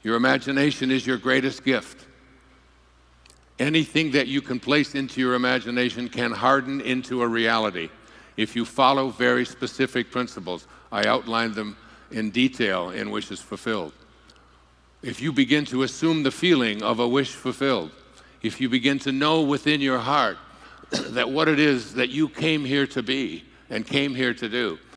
Your imagination is your greatest gift. Anything that you can place into your imagination can harden into a reality if you follow very specific principles. I outlined them in detail in Wishes Fulfilled. If you begin to assume the feeling of a wish fulfilled, if you begin to know within your heart that what it is that you came here to be and came here to do,